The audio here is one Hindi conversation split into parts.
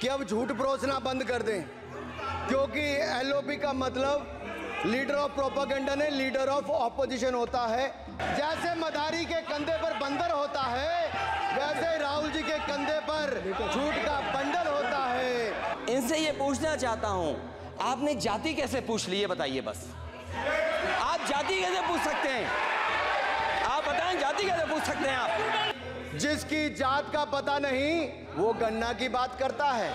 कि अब झूठ परोसना बंद कर दें, क्योंकि एलओपी का मतलब लीडर ऑफ प्रोपेगेंडा नहीं, लीडर ऑफ ऑपोजिशन होता है। जैसे मदारी के कंधे पर बंदर होता है, वैसे राहुल जी के कंधे पर झूठ का बंडल होता है। इनसे ये पूछना चाहता हूं, आपने जाति कैसे पूछ ली, ये बताइए बस। आप जाति कैसे पूछ सकते हैं? आप बताएं, जाति कैसे पूछ सकते हैं आप? जिसकी जात का पता नहीं वो गन्ना की बात करता है।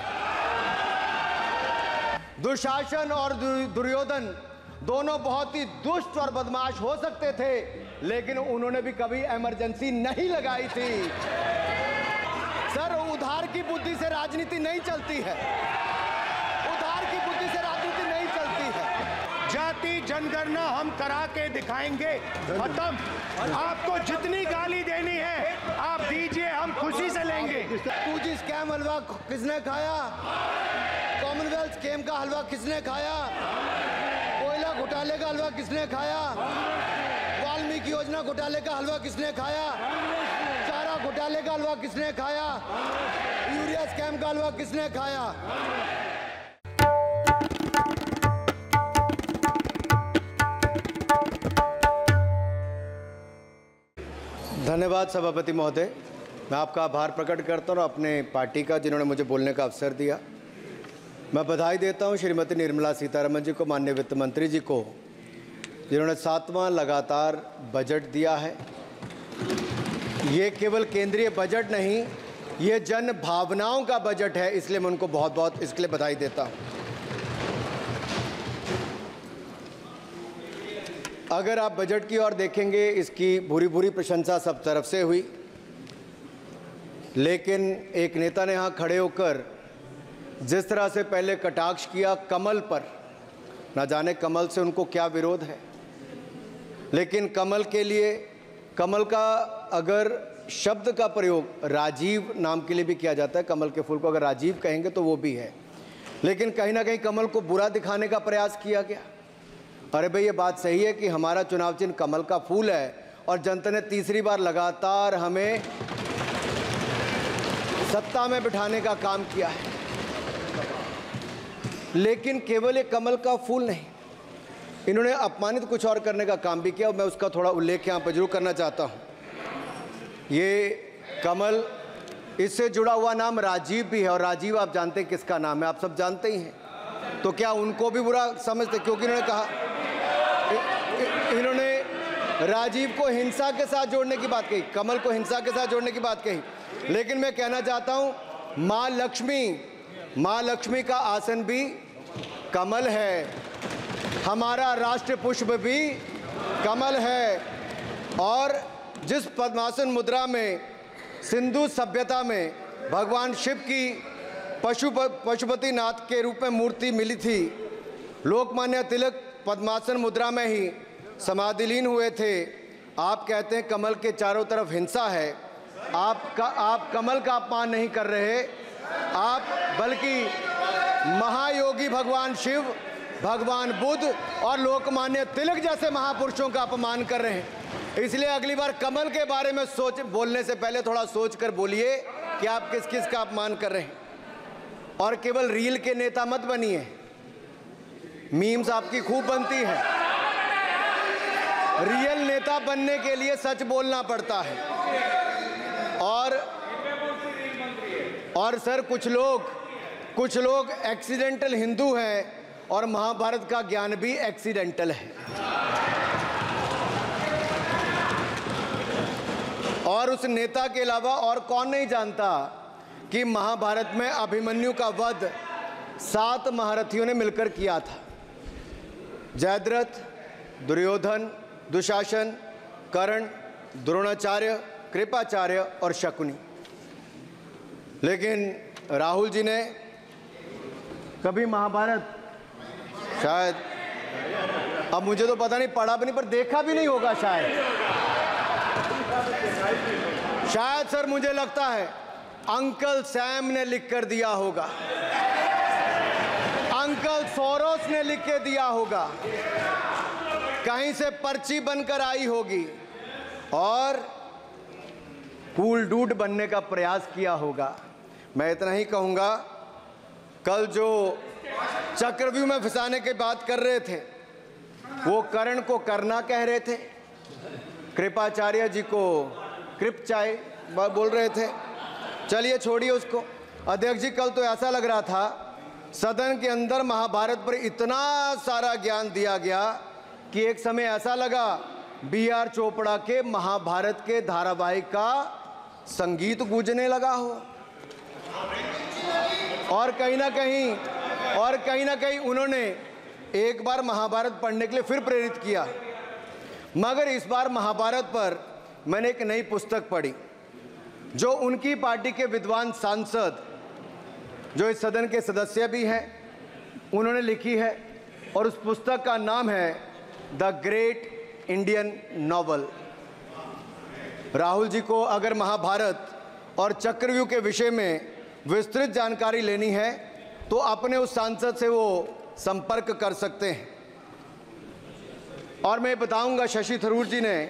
दुशासन और दुर्योधन दोनों बहुत ही दुष्ट और बदमाश हो सकते थे, लेकिन उन्होंने भी कभी इमरजेंसी नहीं लगाई थी। सर, उधार की बुद्धि से राजनीति नहीं चलती है, उधार की बुद्धि से राजनीति नहीं चलती है। जाति जनगणना हम करा के दिखाएंगे, खत्म। आपको जितनी गाली देनी है आप दीजिए, हम खुशी से लेंगे। 2G स्कैम हलवा किसने खाया? कॉमनवेल्थ स्कैम का हलवा किसने खाया? कोयला घोटाले का हलवा किसने खाया? वाल्मीकि योजना घोटाले का हलवा किसने खाया? चारा घोटाले का हलवा किसने खाया? यूरिया स्कैम का हलवा किसने खाया? धन्यवाद सभापति महोदय, मैं आपका आभार प्रकट करता हूँ और अपने पार्टी का, जिन्होंने मुझे बोलने का अवसर दिया। मैं बधाई देता हूँ श्रीमती निर्मला सीतारमण जी को, माननीय वित्त मंत्री जी को, जिन्होंने 7वां लगातार बजट दिया है। ये केवल केंद्रीय बजट नहीं, ये जन भावनाओं का बजट है, इसलिए मैं उनको बहुत बहुत इसके लिए बधाई देता हूँ। अगर आप बजट की ओर देखेंगे, इसकी भूरी भूरी प्रशंसा सब तरफ से हुई, लेकिन एक नेता ने यहाँ खड़े होकर जिस तरह से पहले कटाक्ष किया कमल पर, ना जाने कमल से उनको क्या विरोध है, लेकिन कमल के लिए, कमल का अगर शब्द का प्रयोग राजीव नाम के लिए भी किया जाता है, कमल के फूल को अगर राजीव कहेंगे तो वो भी है, लेकिन कहीं ना कहीं कमल को बुरा दिखाने का प्रयास किया गया। अरे भाई, ये बात सही है कि हमारा चुनाव चिन्ह कमल का फूल है और जनता ने तीसरी बार लगातार हमें सत्ता में बिठाने का काम किया है, लेकिन केवल ये कमल का फूल नहीं, इन्होंने अपमानित कुछ और करने का काम भी किया और मैं उसका थोड़ा उल्लेख यहाँ पर जरूर करना चाहता हूँ। ये कमल, इससे जुड़ा हुआ नाम राजीव भी है और राजीव आप जानते हैं किसका नाम है, आप सब जानते ही हैं। तो क्या उनको भी बुरा समझते? क्योंकि इन्होंने कहा, इन्होंने राजीव को हिंसा के साथ जोड़ने की बात कही, कमल को हिंसा के साथ जोड़ने की बात कही, लेकिन मैं कहना चाहता हूँ माँ लक्ष्मी का आसन भी कमल है, हमारा राष्ट्र पुष्प भी कमल है, और जिस पद्मासन मुद्रा में सिंधु सभ्यता में भगवान शिव की पशुपति नाथ के रूप में मूर्ति मिली थी, लोकमान्य तिलक पद्मासन मुद्रा में ही समाधिलीन हुए थे। आप कहते हैं कमल के चारों तरफ हिंसा है। आप कमल का अपमान नहीं कर रहे, आप बल्कि महायोगी भगवान शिव, भगवान बुद्ध और लोकमान्य तिलक जैसे महापुरुषों का अपमान कर रहे हैं। इसलिए अगली बार कमल के बारे में बोलने से पहले थोड़ा सोच कर बोलिए कि आप किस किस का अपमान कर रहे हैं। और केवल रील के नेता मत बनिए, मीम्स आपकी खूब बनती है। रियल नेता बनने के लिए सच बोलना पड़ता है। और सर, कुछ लोग एक्सीडेंटल हिंदू हैं और महाभारत का ज्ञान भी एक्सीडेंटल है। और उस नेता के अलावा और कौन नहीं जानता कि महाभारत में अभिमन्यु का वध 7 महारथियों ने मिलकर किया था। जयद्रथ, दुर्योधन, दुशासन, कर्ण, द्रोणाचार्य, कृपाचार्य और शकुनी। लेकिन राहुल जी ने कभी महाभारत, शायद, अब मुझे तो पता नहीं, पढ़ा भी नहीं, पर देखा भी नहीं होगा शायद सर, मुझे लगता है अंकल सैम ने लिख कर दिया होगा, अंकल सोरोस ने लिख के दिया होगा, कहीं से पर्ची बनकर आई होगी और कूल डूड बनने का प्रयास किया होगा। मैं इतना ही कहूँगा कल जो चक्रव्यूह में फंसाने की बात कर रहे थे वो कर्ण को करना कह रहे थे, कृपाचार्य जी को कृपचाय बोल रहे थे। चलिए छोड़िए उसको। अध्यक्ष जी, कल तो ऐसा लग रहा था सदन के अंदर महाभारत पर इतना सारा ज्ञान दिया गया कि एक समय ऐसा लगा B.R. चोपड़ा के महाभारत के धारावाहिक का संगीत गूंजने लगा हो। और कहीं ना कहीं उन्होंने एक बार महाभारत पढ़ने के लिए फिर प्रेरित किया। मगर इस बार महाभारत पर मैंने एक नई पुस्तक पढ़ी जो उनकी पार्टी के विद्वान सांसद जो इस सदन के सदस्य भी हैं उन्होंने लिखी है, और उस पुस्तक का नाम है the great Indian novel. Rahul ji को अगर महाभारत और चक्रव्यूह के विषय में विस्तृत जानकारी लेनी है तो अपने उस सांसद से वो संपर्क कर सकते हैं। और मैं बताऊंगा, शशि थरूर जी ने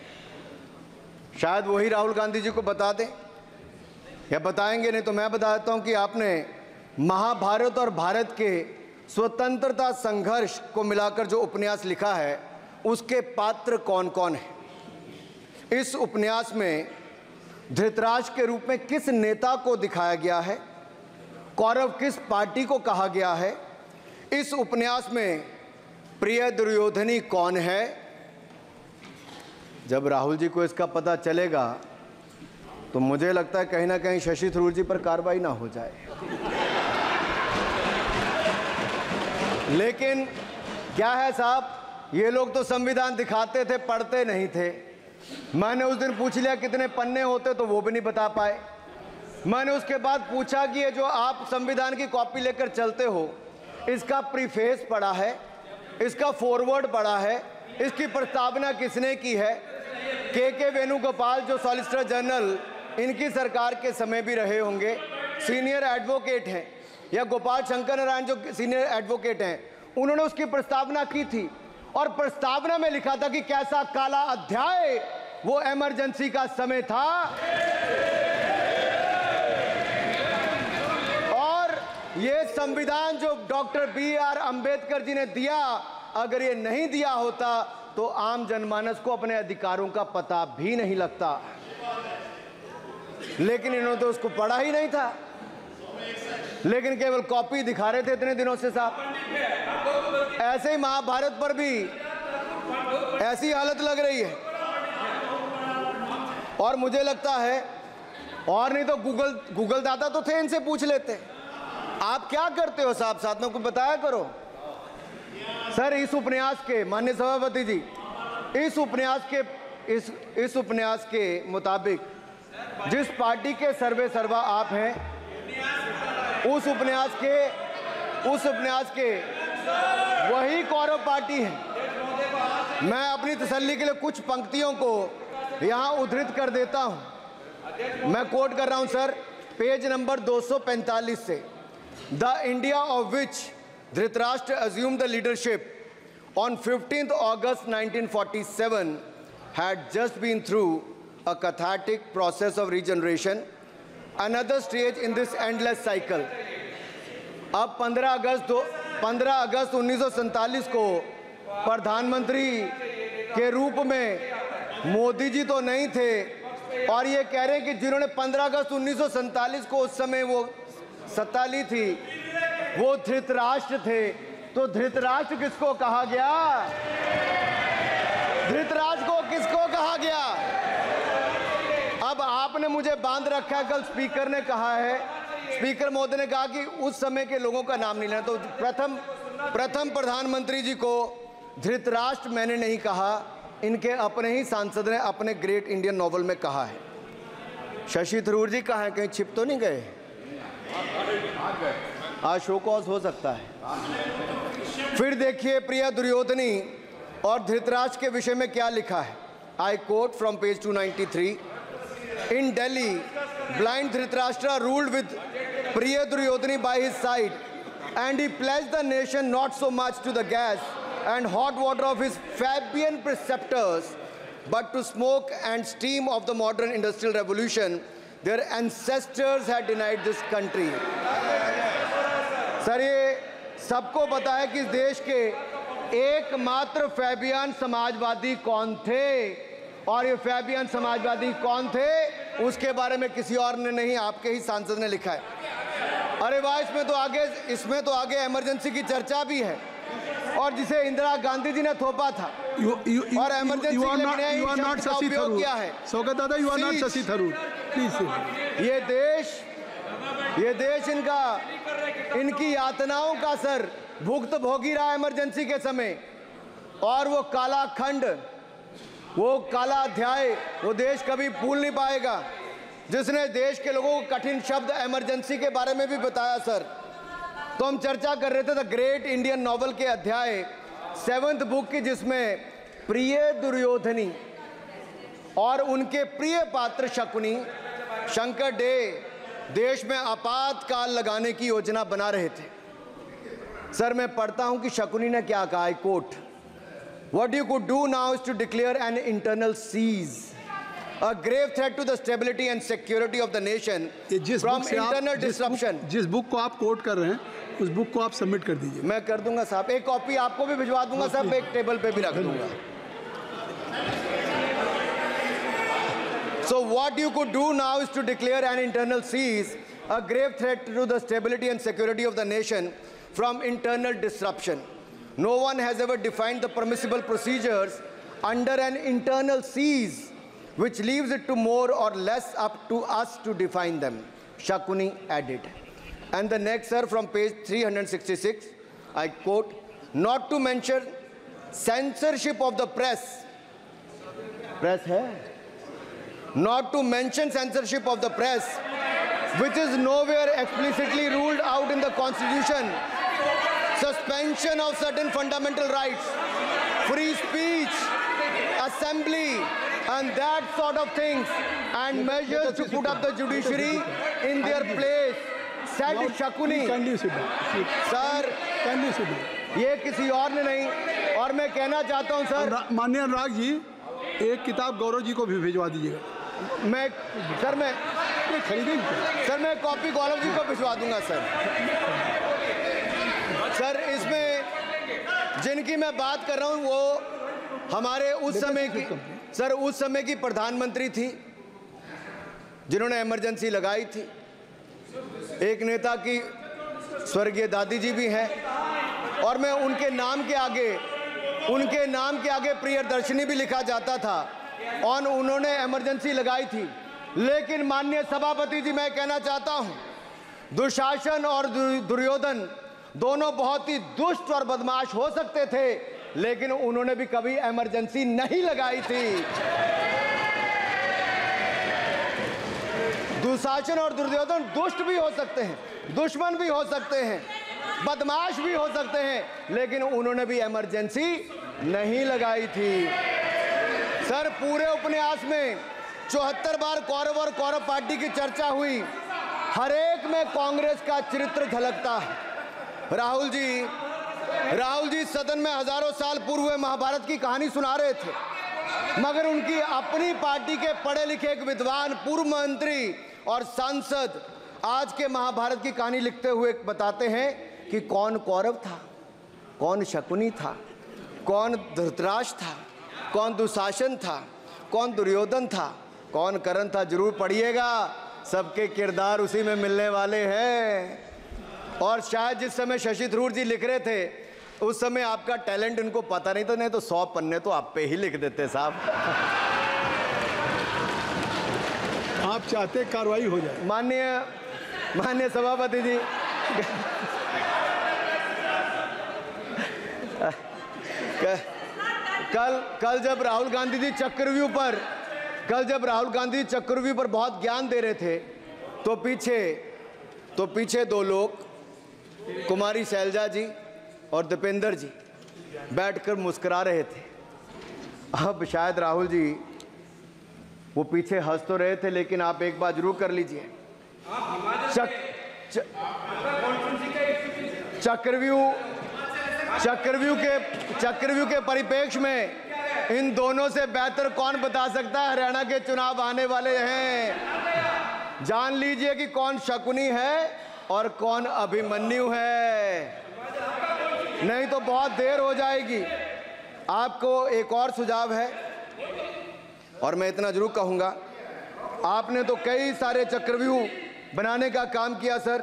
शायद वही राहुल गांधी जी को बता दें या बताएंगे, नहीं तो मैं बता देता हूं कि आपने महाभारत और भारत के स्वतंत्रता संघर्ष को मिलाकर जो उपन्यास लिखा है उसके पात्र कौन कौन हैं। इस उपन्यास में धृतराष्ट्र के रूप में किस नेता को दिखाया गया है, कौरव किस पार्टी को कहा गया है, इस उपन्यास में प्रिय दुर्योधनी कौन है। जब राहुल जी को इसका पता चलेगा तो मुझे लगता है कहीं ना कहीं शशि थरूर जी पर कार्रवाई ना हो जाए। लेकिन क्या है साहब, ये लोग तो संविधान दिखाते थे, पढ़ते नहीं थे। मैंने उस दिन पूछ लिया कितने पन्ने होते, तो वो भी नहीं बता पाए। मैंने उसके बाद पूछा कि ये जो आप संविधान की कॉपी लेकर चलते हो इसका प्रीफेस पढ़ा है, इसका फॉरवर्ड पढ़ा है, इसकी प्रस्तावना किसने की है। के वेणुगोपाल जो सॉलिसिटर जनरल इनकी सरकार के समय भी रहे होंगे, सीनियर एडवोकेट हैं, या गोपाल शंकर नारायण जो सीनियर एडवोकेट हैं, उन्होंने उसकी प्रस्तावना की थी और प्रस्तावना में लिखा था कि कैसा काला अध्याय वो इमरजेंसी का समय था। और ये संविधान जो डॉक्टर B.R. अंबेडकर जी ने दिया, अगर ये नहीं दिया होता तो आम जनमानस को अपने अधिकारों का पता भी नहीं लगता। लेकिन इन्होंने तो उसको पढ़ा ही नहीं था, लेकिन केवल कॉपी दिखा रहे थे इतने दिनों से साहब। ऐसे ही महाभारत पर भी ऐसी हालत लग रही है। और मुझे लगता है, और नहीं तो गूगल दादा तो थे, इनसे पूछ लेते आप क्या करते हो साहब, साथ में कुछ बताया करो। सर, इस उपन्यास के माननीय सभापति जी, इस उपन्यास के मुताबिक जिस पार्टी के सर्वे सर्वा आप हैं, उस उपन्यास के वही कौरव पार्टी है। मैं अपनी तसल्ली के लिए कुछ पंक्तियों को यहां उद्धृत कर देता हूं। मैं कोट कर रहा हूं सर, पेज नंबर 245 से। The India of which Dhritarashtra assumed the leadership on 15th August 1947 had just been through a cathartic process of regeneration, another stage in this endless cycle. अब 15 अगस्त 1947 को प्रधानमंत्री के रूप में मोदी जी तो नहीं थे, और ये कह रहे हैं कि जिन्होंने 15 अगस्त 1947 को उस समय वो सत्ता ली थी वो धृतराष्ट्र थे। तो धृतराष्ट्र किसको कहा गया? धृतराष्ट्र को किसको कहा गया? अब आपने मुझे बांध रखा है। कल स्पीकर ने कहा है, स्पीकर महोदय ने कहा कि उस समय के लोगों का नाम नहीं लेना। तो प्रथम प्रधानमंत्री जी को धृतराष्ट्र मैंने नहीं कहा, इनके अपने ही सांसद ने अपने ग्रेट इंडियन नॉवल में कहा है। शशि थरूर जी कहाँ हैं? कहीं छिप तो नहीं गए? आज शो कॉज हो सकता है। फिर देखिए प्रिया दुर्योधनी और धृतराष्ट्र के विषय में क्या लिखा है। I quote from page 293। In Delhi, blind Dhritarashtra ruled with प्रिय Duryodhana by his side, and he pledged the nation not so much to the gas and hot water of his Fabian preceptors, but to smoke and steam of the modern industrial revolution their ancestors had denied this country. Sir ये सबको पता है कि इस देश के एकमात्र फैबियन समाजवादी कौन थे, और ये फैबियन समाजवादी कौन थे उसके बारे में किसी और ने नहीं, आपके ही सांसद ने लिखा है। अरे वाह, इसमें तो आगे इमरजेंसी की चर्चा भी है, और जिसे इंदिरा गांधी जी ने थोपा था और इमरजेंसी के लिए उपयोग किया है। स्वागत दादा, you are not Shashi Tharoor, please. ये देश इनकी यातनाओं का सर भुगत भोगी रहा इमरजेंसी के समय, और वो काला खंड, वो काला अध्याय वो देश कभी भूल नहीं पाएगा, जिसने देश के लोगों को कठिन शब्द इमरजेंसी के बारे में भी बताया। सर तो हम चर्चा कर रहे थे द ग्रेट इंडियन नॉवल के अध्याय 7th बुक की, जिसमें प्रिय दुर्योधनी और उनके प्रिय पात्र शकुनी शंकर डे देश में आपातकाल लगाने की योजना बना रहे थे। सर मैं पढ़ता हूं कि शकुनी ने क्या कहा, I quote, What you could do now is to declare an internal seize, a grave threat to the stability and security of the nation from internal disruption. जिस बुक को आप कोट कर रहे हैं उस बुक को आप सबमिट कर दीजिए। मैं कर दूंगा साहब, एक कॉपी आपको भी भिजवा दूंगा साहब, एक टेबल पे भी रख दूंगा। So what you could do now is to declare an internal seize, a grave threat to the stability and security of the nation from internal disruption. No one has ever defined the permissible procedures under an internal seize, which leaves it to more or less up to us to define them, Shakuni added. And the next, sir, from page 366, I quote, not to mention censorship of the press. Press hai? Not to mention censorship of the press, which is nowhere explicitly ruled out in the Constitution. Suspension of certain fundamental rights, free speech, assembly, and that sort of things, and measures to put up the judiciary in their place, said Shakuni. Sir, ये किसी और ने नहीं, और मैं कहना चाहता हूँ सर, माननीय अनुराग जी, एक किताब गौरव जी को भी भिजवा दीजिएगा। मैं कॉपी गौरव जी को भिजवा दूंगा सर। सर इसमें जिनकी मैं बात कर रहा हूं वो हमारे उस समय की प्रधानमंत्री थी जिन्होंने इमरजेंसी लगाई थी। एक नेता की स्वर्गीय दादी जी भी हैं, और मैं उनके नाम के आगे प्रियदर्शिनी भी लिखा जाता था, और उन्होंने इमरजेंसी लगाई थी। लेकिन माननीय सभापति जी, मैं कहना चाहता हूं, दुशासन और दुर्योधन दोनों बहुत ही दुष्ट और बदमाश हो सकते थे, लेकिन उन्होंने भी कभी इमरजेंसी नहीं लगाई थी। दुशासन और दुर्योधन दुष्ट भी हो सकते हैं, दुश्मन भी हो सकते हैं, बदमाश भी हो सकते हैं, लेकिन उन्होंने भी इमरजेंसी नहीं लगाई थी। सर पूरे उपन्यास में 74 बार कौरव और कौरव पार्टी की चर्चा हुई, हर एक में कांग्रेस का चरित्र झलकता है। राहुल जी सदन में हजारों साल पूर्व हुए महाभारत की कहानी सुना रहे थे, मगर उनकी अपनी पार्टी के पढ़े लिखे एक विद्वान पूर्व मंत्री और सांसद आज के महाभारत की कहानी लिखते हुए बताते हैं कि कौन कौरव था, कौन शकुनी था, कौन धृतराष्ट्र था, कौन दुशासन था, कौन दुर्योधन था, कौन कर्ण था। जरूर पढ़िएगा, सबके किरदार उसी में मिलने वाले हैं। और शायद जिस समय शशि थरूर जी लिख रहे थे उस समय आपका टैलेंट इनको पता नहीं था, नहीं तो 100 पन्ने तो आप पे ही लिख देते साहब। आप चाहते कार्रवाई हो जाए। माननीय सभापति जी, कल जब राहुल गांधी जी चक्रव्यूह पर बहुत ज्ञान दे रहे थे, तो पीछे दो लोग, कुमारी शैलजा जी और दीपेंद्र जी बैठकर मुस्कुरा रहे थे। अब शायद राहुल जी वो पीछे हंस तो रहे थे, लेकिन आप एक बात जरूर कर लीजिए, चक्रव्यूह के परिप्रेक्ष्य में इन दोनों से बेहतर कौन बता सकता है हरियाणा के चुनाव आने वाले हैं। जान लीजिए कि कौन शकुनी है और कौन अभिमन्यु है। नहीं तो बहुत देर हो जाएगी। आपको एक और सुझाव है, और मैं इतना जरूर कहूंगा, आपने तो कई सारे चक्रव्यूह बनाने का काम किया सर,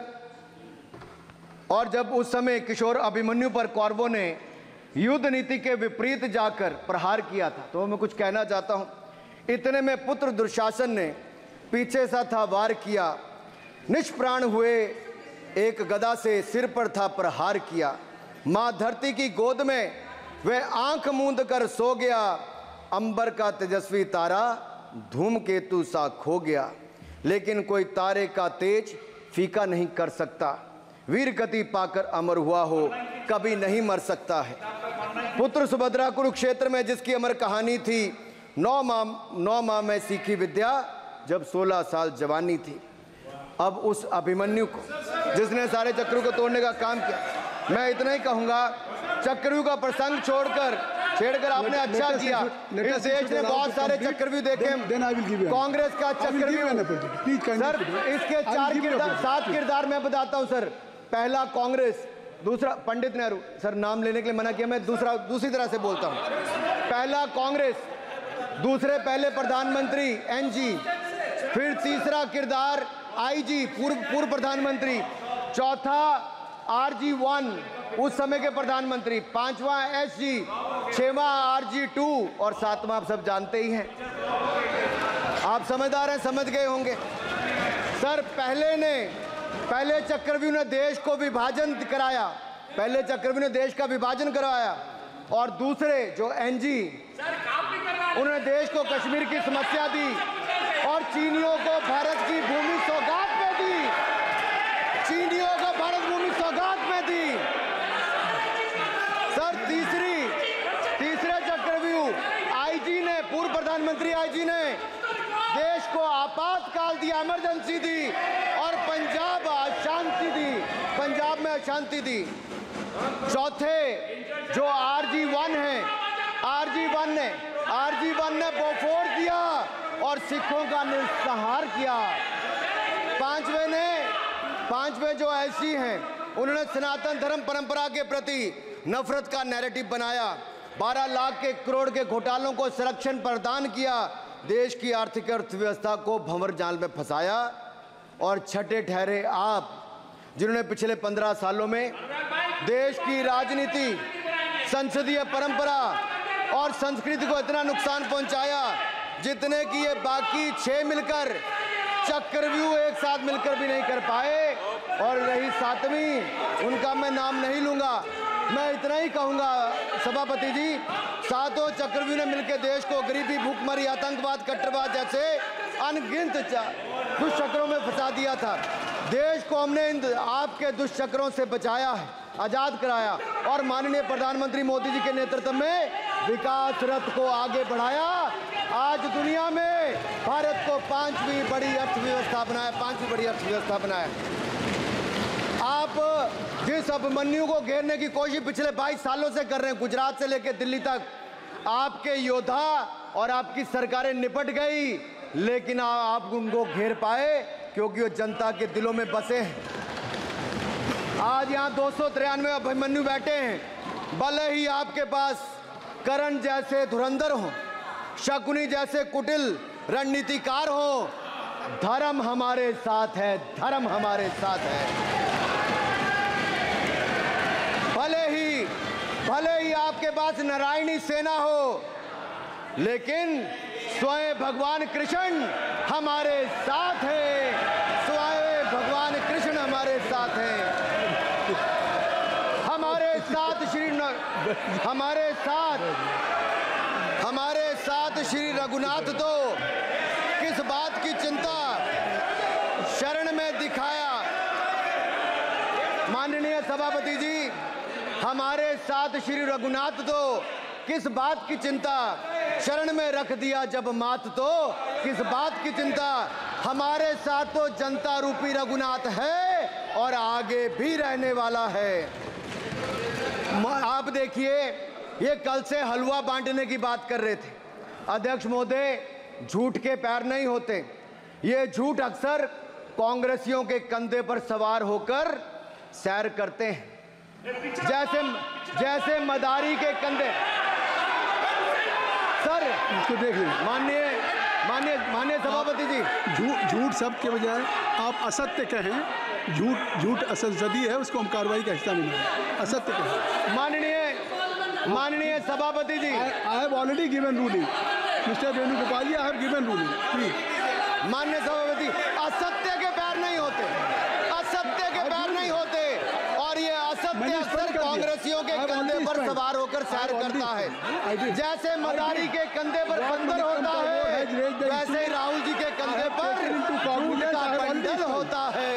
और जब उस समय किशोर अभिमन्यु पर कौरवों ने युद्ध नीति के विपरीत जाकर प्रहार किया था, तो मैं कुछ कहना चाहता हूं। इतने में पुत्र दुशासन ने पीछे सा था वार किया, निष्प्राण हुए एक गदा से सिर पर था प्रहार किया। मां धरती की गोद में वह आंख मूंद कर सो गया, अंबर का तेजस्वी तारा धूमकेतु सा खो गया। लेकिन कोई तारे का तेज फीका नहीं कर सकता, वीर गति पाकर अमर हुआ हो कभी नहीं मर सकता है। पुत्र सुभद्रा कुरुक्षेत्र में जिसकी अमर कहानी थी, 9 माह में सीखी विद्या जब 16 साल जवानी थी। अब उस अभिमन्यु को जिसने सारे चक्रव्यूह को तोड़ने का काम किया, मैं इतना ही कहूंगा, चक्रव्यूह का प्रसंग छेड़कर आपने अच्छा किया। इस देश ने बहुत सारे चक्रव्यूह देखे, कांग्रेस का चक्रव्यूह सर, इसके 7 किरदार मैं बताता हूं सर। पहला कांग्रेस, दूसरा पंडित नेहरू, सर नाम लेने के लिए मना किया, मैं दूसरी तरह से बोलता हूं। पहला कांग्रेस, दूसरे पहले प्रधानमंत्री एनजी, फिर तीसरा किरदार आईजी पूर्व प्रधानमंत्री, चौथा RG1 उस समय के प्रधानमंत्री, 5वां SG, 6वां RG2 और 7वां आप सब जानते ही हैं। आप समझदार हैं, समझ गए होंगे सर। पहले चक्रव्यूह ने देश को विभाजन कराया, पहले चक्रव्यूह ने देश का विभाजन करवाया, और दूसरे जो एनजी उन्होंने देश को कश्मीर की समस्या दी और चीनियों को भारत की भूमि सौगात में दी, चीनियों को भारत भूमि सौगात में दी। सर तीसरे चक्रव्यूह आईजी ने, पूर्व प्रधानमंत्री आईजी ने देश को आपातकाल दिया, इमरजेंसी दी, और पंजाब में अशांति दी। चौथे जो RG1 है, RG1 ने बोफोर्स दिया और सिखों का निस्सहार किया। पांचवें जो ऐसी हैं, उन्होंने सनातन धर्म परंपरा के प्रति नफरत का नैरेटिव बनाया, 12 लाख के करोड़ के घोटालों को संरक्षण प्रदान किया, देश की आर्थिक अर्थव्यवस्था को भंवर जाल में फंसाया। और छठे ठहरे आप, जिन्होंने पिछले 15 सालों में देश की राजनीति, संसदीय परंपरा और संस्कृति को इतना नुकसान पहुंचाया जितने कि ये बाकी 6 मिलकर चक्रव्यूह एक साथ मिलकर भी नहीं कर पाए। और रही 7वीं, उनका मैं नाम नहीं लूंगा, मैं इतना ही कहूंगा सभापति जी, 7 चक्रव्यूह ने मिलकर देश को गरीबी, भूखमरी, आतंकवाद, कट्टरवाद जैसे अनगिनत दुष्चक्रों में फंसा दिया था। देश को हमने इन आपके दुष्चक्रों से बचाया है, आजाद कराया, और माननीय प्रधानमंत्री मोदी जी के नेतृत्व में विकास रथ को आगे बढ़ाया। आज दुनिया में भारत को 5वीं बड़ी अर्थव्यवस्था बनाया। आप जिस अभिमन्यु को घेरने की कोशिश पिछले 22 सालों से कर रहे हैं, गुजरात से लेकर दिल्ली तक, आपके योद्धा और आपकी सरकारें निपट गई, लेकिन आप उनको घेर पाए क्योंकि वो जनता के दिलों में बसे हैं। आज यहाँ 293 अभिमन्यु बैठे हैं, भले ही आपके पास करण जैसे धुरंधर हो, शकुनी जैसे कुटिल रणनीतिकार हो, धर्म हमारे साथ है, धर्म हमारे साथ है। भले ही आपके पास नारायणी सेना हो, लेकिन स्वयं भगवान कृष्ण हमारे साथ है, स्वयं भगवान कृष्ण हमारे साथ है। हमारे साथ श्री रघुनाथ तो किस बात की चिंता शरण में दिखाया। माननीय सभापति जी, हमारे साथ श्री रघुनाथ तो किस बात की चिंता शरण में रख दिया जब मात, तो किस बात की चिंता। हमारे साथ तो जनता रूपी रघुनाथ है और आगे भी रहने वाला है। आप देखिए, ये कल से हलवा बांटने की बात कर रहे थे। अध्यक्ष महोदय, झूठ के पैर नहीं होते, ये झूठ अक्सर कांग्रेसियों के कंधे पर सवार होकर सैर करते हैं, जैसे मदारी के कंधे। सर इसको देख लीजिए। माननीय सभापति जी, झूठ शब्द के बजाय आप असत्य कहें। झूठ असंसदीय है, उसको हम कार्रवाई का हिस्सा नहीं मानेंगे। असत्य कहें। माननीय सभापति जी, I have already given ruling mister Venugopal ji, I have given ruling please. माननीय सभापति, असत्य के पैर नहीं होते, असत्य के पैर नहीं होते, और ये असत्य अक्सर कांग्रेसियों के कंधे पर सवार होकर सैर करता है। जैसे मदारी के कंधे पर बंदर होता है, वैसे ही राहुल जी के कंधे पर झूठ का बंडल होता है।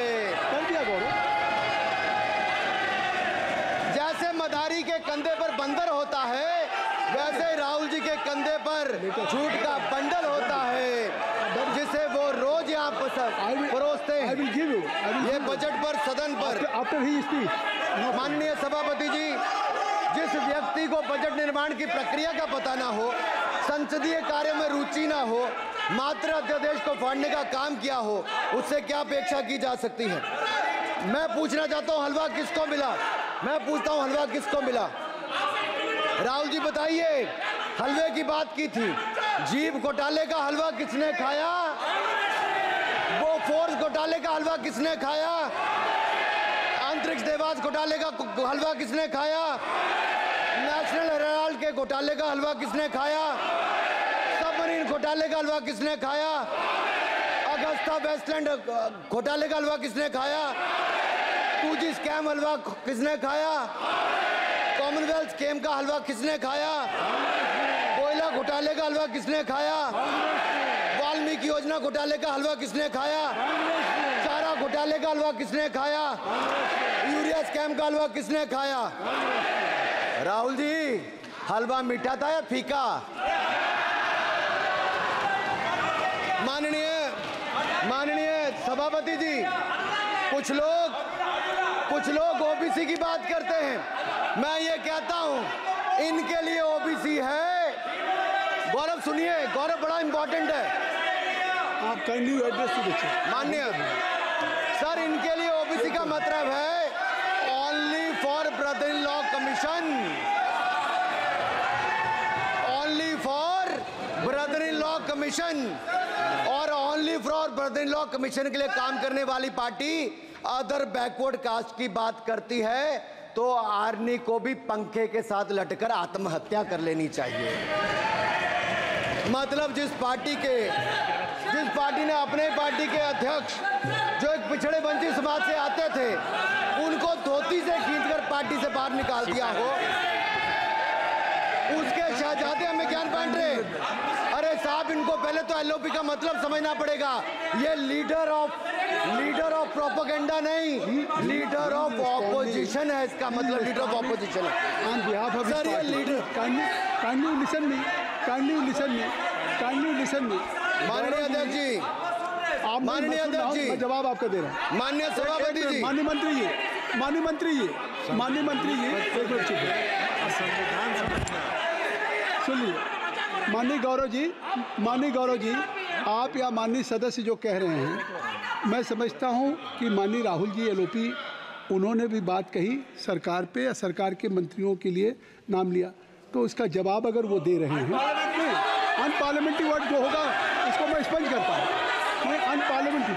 जैसे मदारी के कंधे पर बंदर होता है, वैसे ही राहुल जी के कंधे पर झूठ का बंडल होता है, जिसे वो रोज यहाँ परोसते हैं। ये बजट पर, सदन पर। माननीय सभापति जी, जिस व्यक्ति को बजट निर्माण की प्रक्रिया का पता ना हो, संसदीय कार्य में रुचि ना हो, मात्र अध्यादेश को फाड़ने का काम किया हो, उससे क्या अपेक्षा की जा सकती है? मैं पूछना चाहता हूँ, हलवा किसको मिला? मैं पूछता हूँ, हलवा किसको मिला? राहुल जी बताइए, हलवे की बात की थी, जीप घोटाले का हलवा किसने खाया? वो फोर्स घोटाले का हलवा किसने खाया? अंतरिक्ष देवास घोटाले का हलवा किसने खाया? नेशनल हेराल्ड के घोटाले का हलवा किसने खाया? सबमरीन घोटाले का हलवा किसने खाया? अगस्ता वेस्टलैंड घोटाले का हलवा किसने खाया? 2G स्कैम हलवा किसने खाया? कॉमनवेल्थ स्कीम का हलवा किसने खाया? कोयला घोटाले का हलवा किसने खाया? वाल्मीकि योजना घोटाले का हलवा किसने खाया? चारा घोटाले का हलवा किसने खाया? यूरिया स्कैम का हलवा किसने खाया? राहुल जी, हलवा मीठा था या फीका? माननीय सभापति जी, कुछ लोग ओबीसी की बात करते हैं। मैं ये कहता हूं, इनके लिए ओबीसी है। गौरव सुनिए, गौरव बड़ा इंपॉर्टेंट है। आप kindly address to the chair. माननीय सर, इनके लिए ओबीसी का मतलब है only for brother in law commission, only for brother in law commission. और only for brother in law commission के लिए काम करने वाली पार्टी अदर बैकवर्ड कास्ट की बात करती है, तो आर्नी को भी पंखे के साथ लटकर आत्महत्या कर लेनी चाहिए। मतलब जिस पार्टी ने अपने पार्टी के अध्यक्ष, जो एक पिछड़े वंचित समाज से आते थे, उनको धोती से खींचकर पार्टी से बाहर निकाल दिया हो, उसके शहजादे हमें ज्ञान बांट रहे। अरे साहब, इनको पहले तो एलओपी का मतलब समझना पड़ेगा। ये लीडर ऑफ प्रोपेगेंडा नहीं, लीडर ऑफ ऑपोजिशन है। इसका मतलब लीडर ऑफ ऑपोजिशन है। On behalf of सर, ये लीडर kindly listen me. माननीय अध्यक्ष जी, माननीय अध्यक्ष जी, मैं जवाब आपका दे रहा हूँ। माननीय सभापति जी, माननीय मंत्री जी, सुनिए। माननीय गौरव जी, आप या माननीय सदस्य जो कह रहे हैं, मैं समझता हूं कि माननीय राहुल जी एलओपी, उन्होंने भी बात कही सरकार पे या सरकार के मंत्रियों के लिए नाम लिया, तो इसका जवाब अगर वो दे रहे हैं, अनपार्लियामेंट्री वर्ड जो होगा उसको मैं स्पंज करता हूँ। मैं अनपार्लियामेंट्री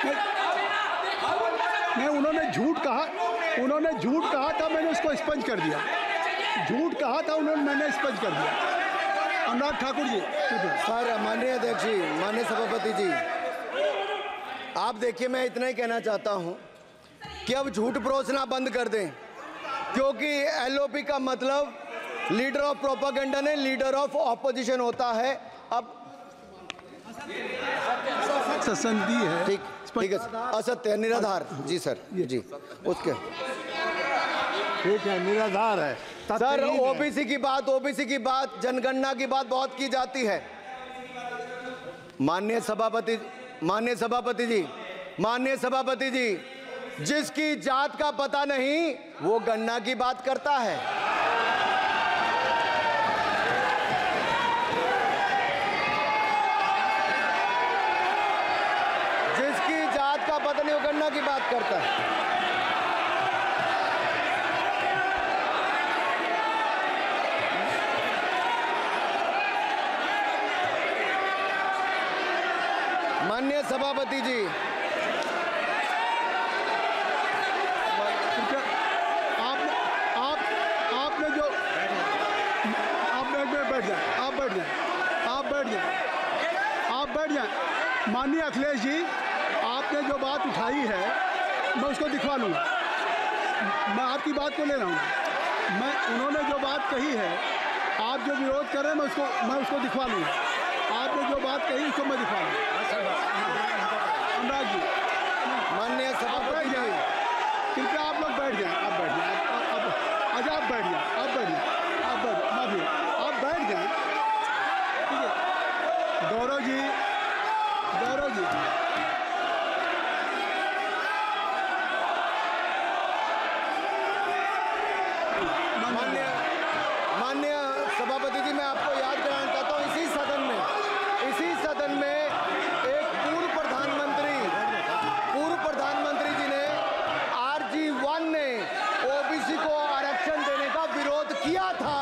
उन्होंने झूठ कहा था, मैंने उसको स्पंज कर दिया। झूठ कहा था उन्होंने, मैंने स्पंज कर दिया। अनुराग ठाकुर जी। सर, माननीय अध्यक्ष जी, माननीय सभापति जी, आप देखिए, मैं इतना ही कहना चाहता हूं कि अब झूठ परोसना बंद कर दें, क्योंकि एलओपी का मतलब लीडर ऑफ प्रोपेगेंडा नहीं, लीडर ऑफ ऑपोजिशन होता है। अब संधि है, ठीक है, असत्य है, निराधार। जी सर, जी, उसके ठीक है, निराधार है सर। ओबीसी की बात, जनगणना की बात बहुत की जाती है। माननीय सभापति जी, जिसकी जात का पता नहीं, वो गणना की बात करता है। जिसकी जात का पता पता नहीं वो गन्ना की बात करता है। माननीय सभापति जी, आपने जो आपने एक मिनट बैठ जाए, आप बैठ जाए, आप बैठ जाए, आप बैठ जाए। माननीय अखिलेश जी, आपने जो बात उठाई है मैं उसको दिखवा लूँगा। मैं आपकी बात को ले रहा हूँ। उन्होंने जो बात कही है, आप जो विरोध कर रहे हैं मैं उसको दिखवा लूँगा। आपने जो बात कही उसको मैं दिखवा लूँगा। अनुराग जी, माननीय सभापति जी, कृपया आप लोग बैठ जाएं। आप बैठ जाएं। अच्छा, आप बैठ जाएं, आप बैठ जाएं, आप बैठ माफी, आप बैठ जाएं। ठीक है। गौरव जी, गौरव जी, माननीय सभापति जी, मैं आपको याद कराना चाहता हूँ, इसी सदन में एक पूर्व प्रधानमंत्री जी ने RG1 ने ओबीसी को आरक्षण देने का विरोध किया था।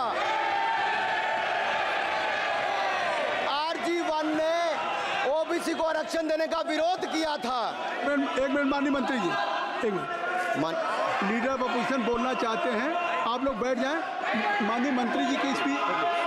RG1 ने ओबीसी को आरक्षण देने का विरोध किया था। एक मिनट माननीय मंत्री जी, एक मिनट। लीडर ऑफ अपोजिशन बोलना चाहते हैं, आप लोग बैठ जाएं। माननीय मंत्री जी की स्पीच,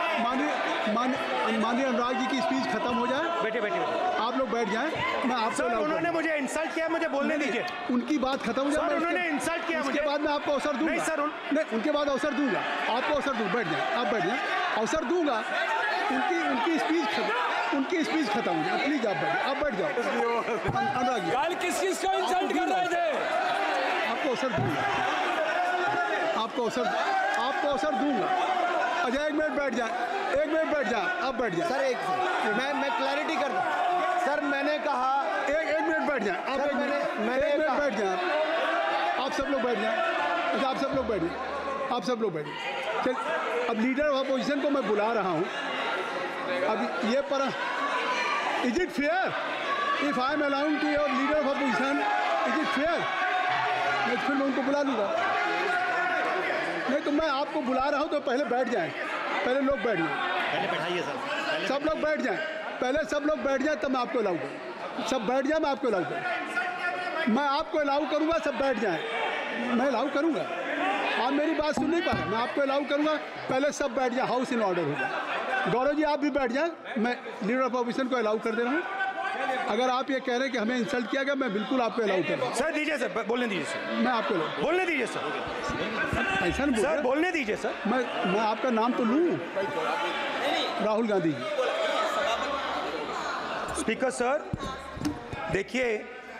माननीय अनुराग जी की स्पीच खत्म हो जाए। बैठे बैठे आप लोग बैठ जाएं। मैं आपको उन्होंने मुझे इंसल्ट किया, मुझे बोलने दीजिए। उनकी बात खत्म हो जाए। उन्होंने इंसल्ट किया मुझे। उसके बाद मैं आपको अवसर दूंगा। नहीं सर, नहीं, उनके बाद अवसर दूंगा, आपको अवसर दूंगा। बैठ जाएं, आप बैठ जाएं, अवसर दूंगा। उनकी स्पीच खत्म हो जाए। प्लीज आप बैठ जाओ। अनुराग जी, कल किस को इंसल्ट कर रहे थे? आपको अवसर दूंगा, आपको अवसर दूंगा। अच्छा, एक मिनट बैठ जाए, आप बैठ जाए। सर मैं क्लैरिटी कर दूं। सर मैंने कहा एक मिनट बैठ जाए। आप एक मिनट बैठ जाए। आप सब लोग बैठ जाए। अच्छा, आप सब लोग बैठ जाए। चल, अब लीडर ऑफ अपोजिशन को मैं बुला रहा हूँ। अब ये पर is it fair if I am allowing to your leader of opposition, is it fair? फिर मैं उनको बुला लूँगा। नहीं तो मैं आपको बुला रहा हूँ तो पहले बैठ जाएं। पहले लोग बैठ जाएं। पहले बैठाइए सर। सब लोग बैठ जाएं। पहले सब लोग बैठ जाएं तब मैं आपको अलाउ करूँ। सब बैठ जाएं, मैं आपको अलाउ करूँ। मैं आपको अलाउ करूँगा, सब बैठ जाएं। मैं अलाउ करूँगा। आप मेरी बात सुन नहीं पा रहे। मैं आपको अलाउ करूँगा, पहले सब बैठ जाए, हाउस इन ऑर्डर होगा। गौरव जी, आप भी बैठ जाएं। मैं लीडर ऑफ अपोजिशन को अलाउ कर दे रहा हूँ। अगर आप ये कह रहे हैं कि हमें इंसल्ट किया गया, मैं बिल्कुल आपको अलाउ कर रहा हूँ। सर दीजिए, सर बोलने दीजिए सर। मैं आपको बोलने दीजिए सर। ऐसा नहीं सर बोलने दीजिए सर। मैं आपका नाम तो लूँ। राहुल गांधी जी। स्पीकर सर, देखिए,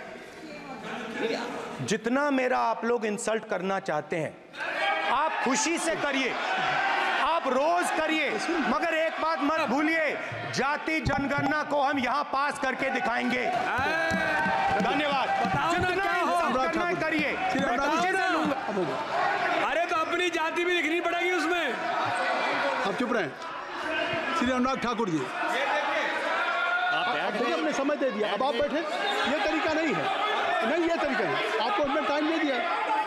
जितना मेरा आप लोग इंसल्ट करना चाहते हैं, आप खुशी से करिए, आप रोज करिए, मगर एक बात मत भूलिए, जाति जनगणना को हम यहां पास करके दिखाएंगे। धन्यवाद। जितना इंसल्ट करना करिए। अरे तो अपनी जाति भी लिखनी पड़ेगी उसमें। आप चुप रहे। श्री अनुराग ठाकुर जी, देखिए हमने समय दे दिया, अब आप बैठे। ये तरीका नहीं है, नहीं ये तरीका है। आपको हमने टाइम दे दिया,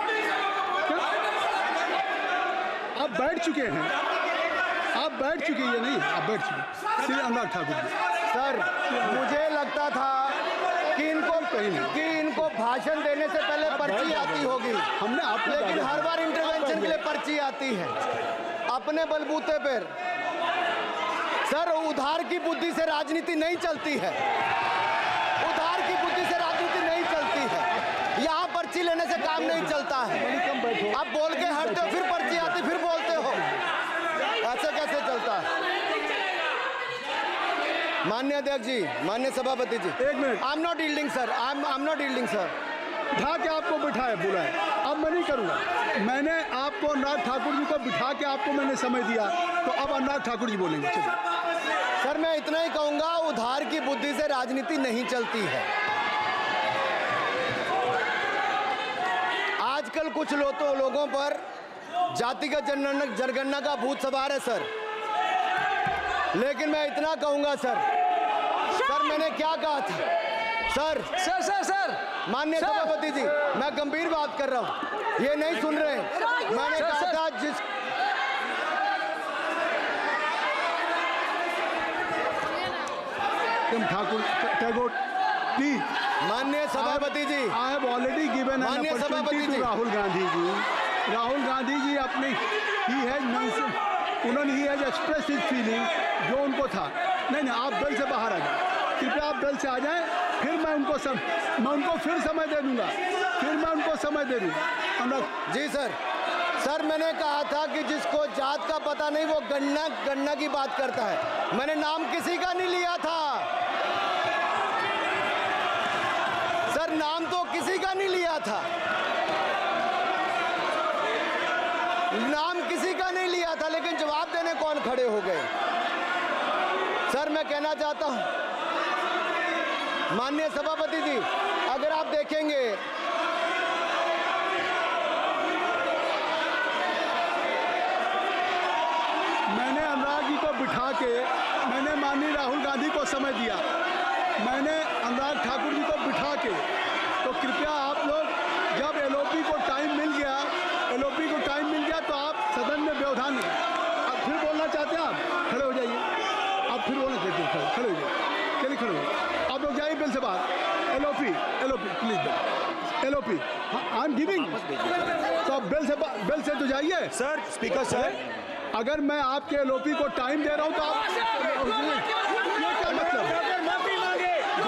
आप बैठ चुके हैं। आप बैठ चुके, ये नहीं, आप बैठ चुके। श्री अनुराग ठाकुर जी। सर, मुझे लगता था कि इनको भाषण देने से पहले पर्ची आती होगी। हमने आप, लेकिन हर बार इंटरवेंशन के लिए पर्ची आती है अपने बलबूते पर। सर, उधार की बुद्धि से राजनीति नहीं चलती है। उधार की बुद्धि से राजनीति नहीं चलती है। यहाँ पर्ची लेने से काम नहीं चलता है। आप बोल के हटते हो, फिर पर्ची आती, फिर बोलते हो। ऐसे कैसे चलता है? माननीय अध्यक्ष जी, माननीय सभापति जी, एक minute. I am not yielding sir, I am not yielding sir. बिठा के आपको बिठाया, बुलाया। अब मैं नहीं करूँगा। मैंने आपको अनुराग ठाकुर जी को बिठा के आपको मैंने समय दिया, तो अब अनुराग ठाकुर जी बोलेंगे। चलिए सर, मैं इतना ही कहूंगा, उधार की बुद्धि से राजनीति नहीं चलती है। आजकल कुछ लोगों पर जातिगत जनगणना का भूत सवार है सर। लेकिन मैं इतना कहूंगा सर, मैंने क्या कहा था? सर सर सर सर माननीय सर। सभापति जी, मैं गंभीर बात कर रहा हूँ, ये नहीं सुन रहे हैं। मैंने सर, कहा सर। था जिस ठाकुर टैगोर प्लीज। माननीय सभापति जी, I have already given an माननीय सभापति अपॉर्चुनिटी जी। टू राहुल गांधी जी। राहुल गांधी जी अपने उन्होंने ही हैज एक्सप्रेस हिज फीलिंग जो उनको था। नहीं नहीं, आप बेल से बाहर आ जाए, कृपया आप बेल से आ जाएं, फिर मैं उनको फिर समय दे दूंगा, फिर मैं उनको समय दे दूंगा। जी सर, सर मैंने कहा था कि जिसको जात का पता नहीं वो गन्ना की बात करता है। मैंने नाम किसी का नहीं लिया था सर, नाम तो किसी का नहीं लिया था, नाम किसी का नहीं लिया था, लेकिन जवाब देने कौन खड़े हो गए। सर मैं कहना चाहता हूं माननीय सभापति जी, अगर आप देखेंगे मैंने अनुराग जी को बिठा के मैंने माननीय राहुल गांधी को समय दिया, मैंने अनुराग ठाकुर जी को बिठा के, तो कृपया आप लोग जब एलओपी को टाइम मिल गया तो आप सदन में व्यवधान अब फिर बोलना चाहते हैं, आप खड़े हो जाइए, आप फिर बोलना चाहते हैं, खड़े हो जाइए, चलिए खड़े हो जाइए, आप लोग जाइए बिल से बाहर। LOP please, LOP I am giving, तो आप बिल से तो जाइए। सर स्पीकर सर, अगर मैं आपके एलओपी को टाइम दे रहा हूं तो आप ये क्या मतलब? माफी मांगे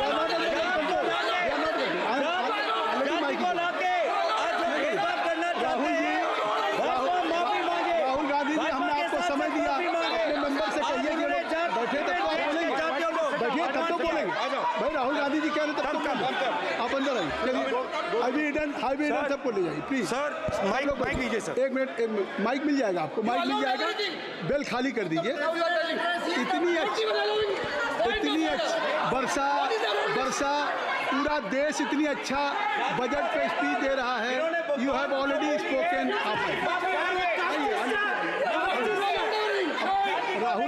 राहुल गांधी जी, हमने आपको समय दिया, अपने मेंबर से कहिए कि बैठे तब तो आप बोलेंगे, बैठिए तब तो बोलेंगे भाई। राहुल गांधी जी कह रहे तब तो बोलेंगे, आप अंदर आइए, चलिए हाई भी सबको ले जाइए प्लीज। सर माइक लीजिए सर, एक मिनट, माइक मिल जाएगा आपको, माइक मिल जाएगा, बेल खाली कर दीजिए। इतनी अच्छी वर्षा पूरा देश इतनी अच्छा बजट पे स्पीच दे रहा है। You have already spoken. Rahul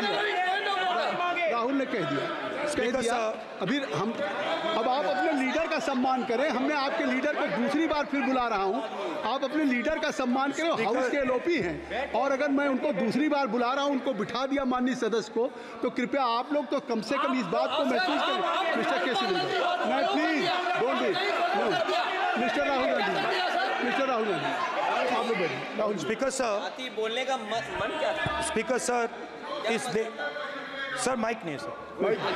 ने कह दिया अभी हम, अब आप अपने लीडर का सम्मान करें। हमने आपके लीडर को दूसरी बार फिर बुला रहा हूं, आप अपने लीडर का सम्मान करें। हाउस के एलओपी हैं और अगर मैं उनको दूसरी बार बुला रहा हूं, उनको बिठा दिया माननीय सदस्य को, तो कृपया आप लोग तो कम से कम इस बात को महसूस करें। मिस्टर केसी नहीं, please don't be mister Rahul Gandhi, आप लोग बैठिए। राहुल स्पीकर सर, बोलने का मन क्या था? स्पीकर सर, सर माइक नहीं सर,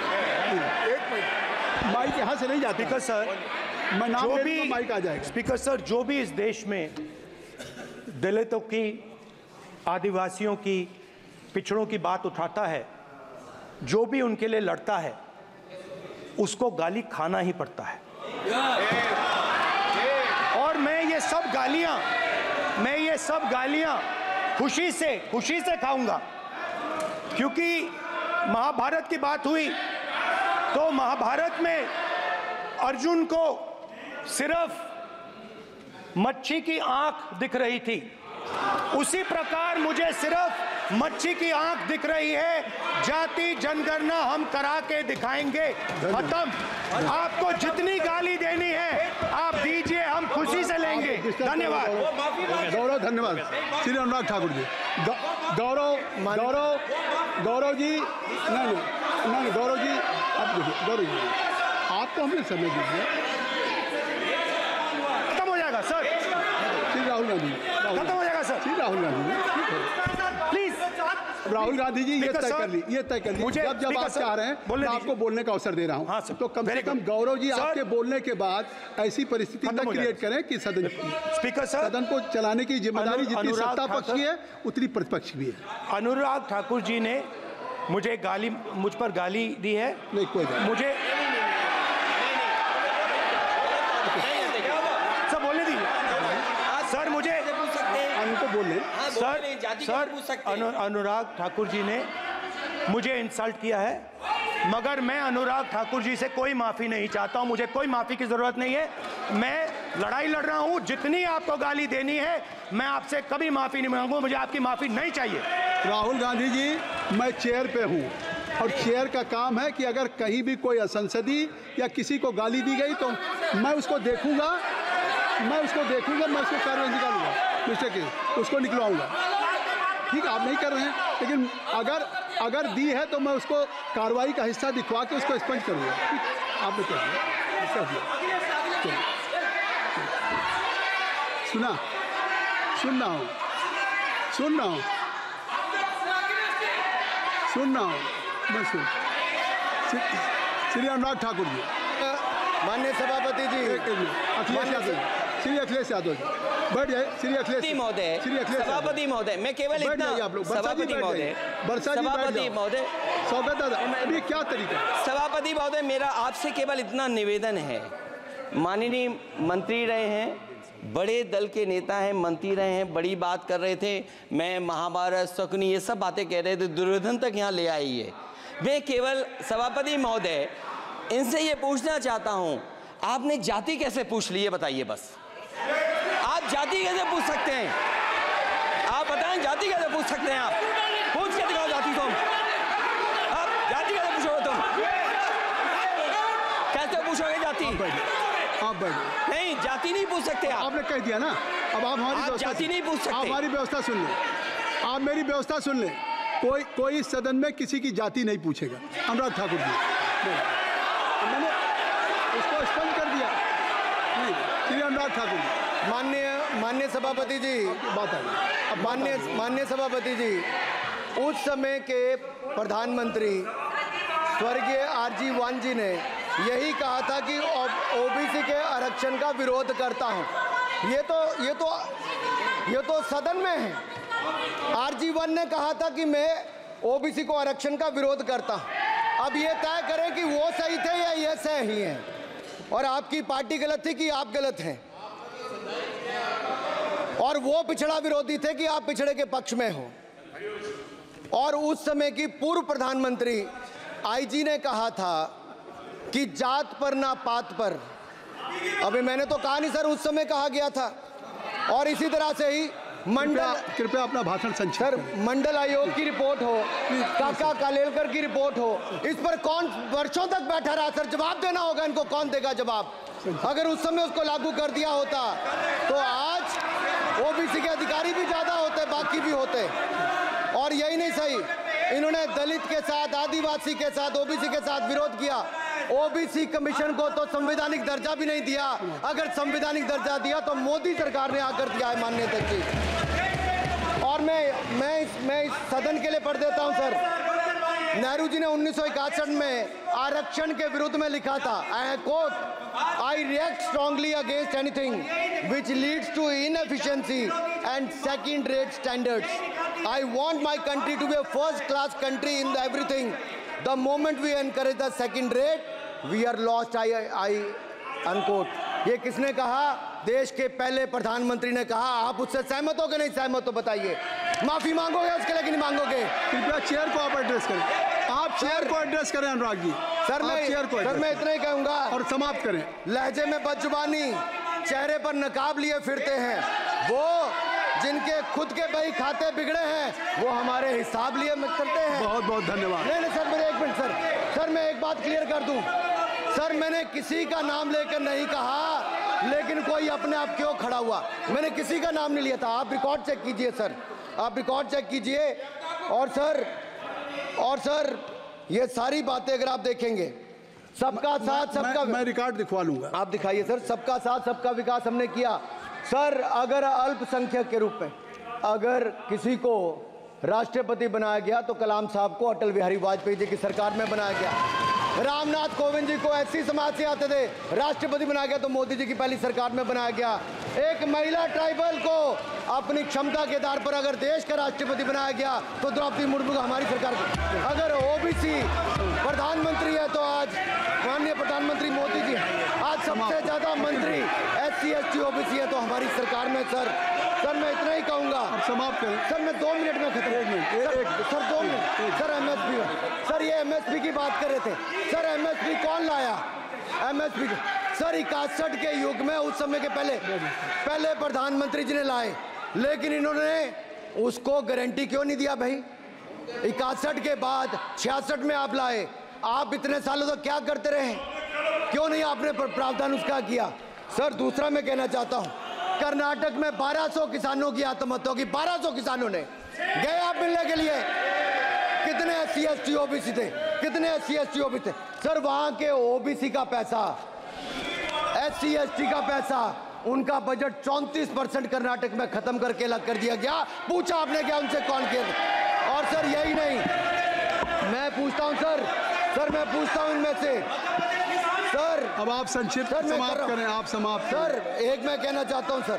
माइक यहाँ से नहीं जाता। स्पीकर सर, मैं नाम जो ले भी दूंगा, माइक आ जाएगा। स्पीकर सर, जो भी इस देश में दलितों की, आदिवासियों की, पिछड़ों की बात उठाता है, जो भी उनके लिए लड़ता है, उसको गाली खाना ही पड़ता है। और मैं ये सब गालियां खुशी से खाऊंगा, क्योंकि महाभारत की बात हुई तो महाभारत में अर्जुन को सिर्फ मच्छी की आंख दिख रही थी, उसी प्रकार मुझे सिर्फ मच्छी की आंख दिख रही है। जाति जनगणना हम करा के दिखाएंगे, खत्म। आपको जितनी गाली देनी है आप दीजिए, हम खुशी से लेंगे। धन्यवाद गौरव, धन्यवाद श्री अनुराग ठाकुर जी। गौरव जी, नहीं गौरव जी, आप देखिए, गौरव जी आपको हमने समय दीजिए, खत्म हो जाएगा सर, श्री राहुल गांधी, खत्म हो जाएगा सर, श्री राहुल गांधी प्लीज। राहुल गांधी जी, ये तय कर ली, मुझे जब आप चाह रहे हैं मैं आपको बोलने का अवसर दे रहा हूं। हाँ सर, तो कम से कम गौरव जी आपके बोलने के बाद ऐसी परिस्थिति न क्रिएट करें कि स्पीकर सर, सदन को चलाने की जिम्मेदारी जितनी सत्ता पक्ष की है उतनी प्रतिपक्ष भी है। अनुराग ठाकुर जी ने मुझ पर गाली दी है। नहीं, कोई बात मुझे सब बोलने दीजिए सर, मुझे उनको बोलने। सर अनुराग ठाकुर जी ने मुझे इंसल्ट किया है, मगर मैं अनुराग ठाकुर जी से कोई माफ़ी नहीं चाहता हूं, मुझे कोई माफ़ी की ज़रूरत नहीं है। मैं लड़ाई लड़ रहा हूं, जितनी आपको गाली देनी है मैं आपसे कभी माफ़ी नहीं मांगूंगा, मुझे आपकी माफ़ी नहीं चाहिए। राहुल गांधी जी, मैं चेयर पे हूँ, और चेयर का काम है कि अगर कहीं भी कोई असंसदीय या किसी को गाली दी गई तो मैं उसको देखूंगा, मैं उसको कार्रवाई निकालूंगा, मिस्टर के उसको निकलवाऊंगा। ठीक है, आप नहीं कर रहे हैं, लेकिन अगर दी है तो मैं उसको कार्रवाई का हिस्सा दिखवा के उसको स्पंज करूँगा। ठीक, आपने कह दिया। सुन रहा हूँ मैं श्री अनुराग ठाकुर जी, माननीय सभापति जी, श्री अखिलेश यादव जी बैठ जाए। श्री अखिलेश महोदय, सभापति महोदय, मैं केवल इतना, सभापति महोदय, स्वागत है। अभी क्या तरीका? सभापति महोदय, मेरा आपसे केवल इतना निवेदन है, माननीय मंत्री रहे हैं, बड़े दल के नेता हैं, मंत्री रहे हैं, बड़ी बात कर रहे थे, मैं महाभारत शकुनी ये सब बातें कह रहे थे, दुर्योधन तक यहाँ ले आई है। मैं केवल सभापति महोदय इनसे ये पूछना चाहता हूँ, आपने जाति कैसे पूछ ली है बताइए बस। आप जाति कैसे पूछ सकते हैं? आप बताएं जाति कैसे पूछ सकते हैं? आप पूछ के दिखाओ जाति तुम। आप जाति कैसे पूछोगे तुम? कैसे पूछोगे जाति? आप बैठ नहीं, जाति नहीं पूछ सकते आप। आपने कह दिया ना, अब आप हमारी जाति नहीं पूछ सकते। आप हमारी व्यवस्था सुन लें, आप मेरी व्यवस्था सुन लें। कोई सदन में किसी की जाति नहीं पूछेगा। अनुराग ठाकुर जी, मैंने उसको स्पष्ट कर दिया। नहीं, श्री अनुराग ठाकुर जी, माननीय सभापति जी, बात है। माननीय सभापति जी, उस समय के प्रधानमंत्री स्वर्गीय आरजी वान जी ने यही कहा था कि ओबीसी के आरक्षण का विरोध करता हूं। ये तो सदन में है। आरजी वान ने कहा था कि मैं ओबीसी को आरक्षण का विरोध करता हूं। अब ये तय करें कि वो सही थे या ये सही हैं, और आपकी पार्टी गलत थी कि आप गलत हैं, और वो पिछड़ा विरोधी थे कि आप पिछड़े के पक्ष में हो। और उस समय की पूर्व प्रधानमंत्री आईजी ने कहा था कि जात पर ना पात पर। अभी मैंने तो कहा नहीं सर, उस समय कहा गया था। और इसी तरह से ही कृपया अपना भाषण संक्षिप्त सर, मंडल आयोग की रिपोर्ट हो, काका कालेलकर की रिपोर्ट हो, इस पर कौन वर्षों तक बैठा रहा सर? जवाब देना होगा इनको, कौन देगा जवाब? अगर उस समय उसको लागू कर दिया होता तो आज ओबीसी के अधिकारी भी ज्यादा होते, बाकी भी होते। और यही नहीं सही, इन्होंने दलित के साथ, आदिवासी के साथ, ओबीसी के साथ विरोध किया। ओबीसी कमीशन को तो संवैधानिक दर्जा भी नहीं दिया। अगर संवैधानिक दर्जा दिया तो मोदी सरकार ने आकर दिया है माननीय अध्यक्ष जी। और मैं इस सदन के लिए पढ़ देता हूं सर। नेहरू जी ने 1961 में आरक्षण के विरुद्ध में लिखा था, I quote, I react strongly against anything which leads to inefficiency and second rate standards. I want my country to be a first class country in everything. The moment we encourage the second rate we are lost, I unquote. ये किसने कहा? देश के पहले प्रधानमंत्री ने कहा। आप उससे सहमत हो कि नहीं सहमत हो बताइए? माफी मांगोगे उसके लिए कि नहीं मांगोगे? कृपया चेयर को आप एड्रेस करें। आप चेयर को एड्रेस करें अनुराग जी। सर मैं इतना ही कहूंगा और समाप्त करें। लहजे में बदजुबानी, चेहरे पर नकाब लिए फिरते हैं वो जिनके खुद के बही खाते बिगड़े हैं, वो हमारे हिसाब लिए करते हैं। बहुत बहुत धन्यवाद। नहीं सर, मेरे एक मिनट सर, मैं एक बात क्लियर कर दूं सर, मैंने किसी का नाम लेकर नहीं कहा, लेकिन कोई अपने आप क्यों खड़ा हुआ? मैंने किसी का नाम नहीं लिया था। आप रिकॉर्ड चेक कीजिए सर, आप रिकॉर्ड चेक कीजिए। और सर ये सारी बातें अगर आप देखेंगे, सबका साथ सबका, मैं रिकॉर्ड दिखवा लूंगा। आप दिखाइए सर। सबका साथ सबका विकास हमने किया सर। अगर अल्पसंख्यक के रूप में अगर किसी को राष्ट्रपति बनाया गया तो कलाम साहब को अटल बिहारी वाजपेयी जी की सरकार में बनाया गया। रामनाथ कोविंद जी को एससी समाज से आते थे, राष्ट्रपति बनाया गया तो मोदी जी की पहली सरकार में बनाया गया। एक महिला ट्राइबल को अपनी क्षमता के आधार पर अगर देश का राष्ट्रपति बनाया गया तो द्रौपदी मुर्मू को हमारी सरकार को। अगर ओबीसी प्रधानमंत्री है तो आज माननीय प्रधानमंत्री मोदी जी। आज सबसे ज्यादा मंत्री एससी एसटी ओबीसी है तो हमारी सरकार में सर मैं इतना ही कहूंगा। समाप्त करें सर, मैं 2 मिनट में खत्म। Sir 2 minute sir. MSP sir, ये एमएसपी की बात कर रहे थे सर। एमएसपी कौन लाया? एमएसपी सर 61 के युग में, उस समय के पहले प्रधानमंत्री जी ने लाए, लेकिन इन्होंने उसको गारंटी क्यों नहीं दिया भाई? 61 के बाद 66 में आप लाए। आप इतने सालों तक क्या करते रहे? क्यों नहीं आपने प्रावधान उसका किया? सर दूसरा मैं कहना चाहता हूं, कर्नाटक में 1200 किसानों की आत्महत्या की, 1200 किसानों ने। गए आप मिलने के लिए? कितने SC ST OBC थे? कितने SC ST OBC थे? सर वहां के OBC का पैसा, SC ST का पैसा, उनका बजट 34% कर्नाटक में खत्म करके अलग कर दिया गया। पूछा आपने क्या उनसे? कौन किया? और सर यही नहीं, मैं पूछता हूं सर मैं पूछता हूं इनमें से सर, अब आप संक्षिप्त समाप्त करें। आप समाप्त सर एक मैं कहना चाहता हूं